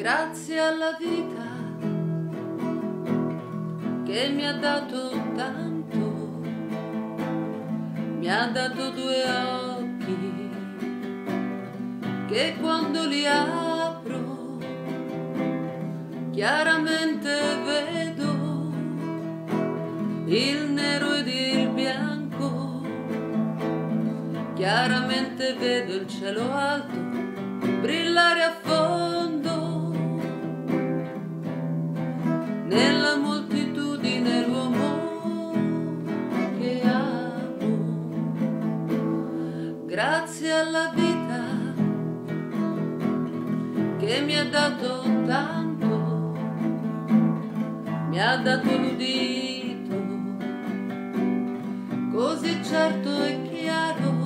Grazie alla vita che mi ha dato tanto, mi ha dato due occhi che quando li apro chiaramente vedo il nero ed il bianco, chiaramente vedo il cielo alto brillare a fondo, nella moltitudine l'uomo che amo. Grazie alla vita che mi ha dato tanto, mi ha dato l'udito così certo e chiaro,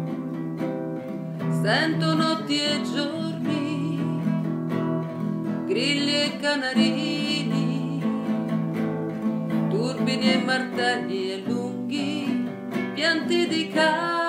sento notti e giorni, grilli e canarini, turbini e martelli e lunghi pianti di cane.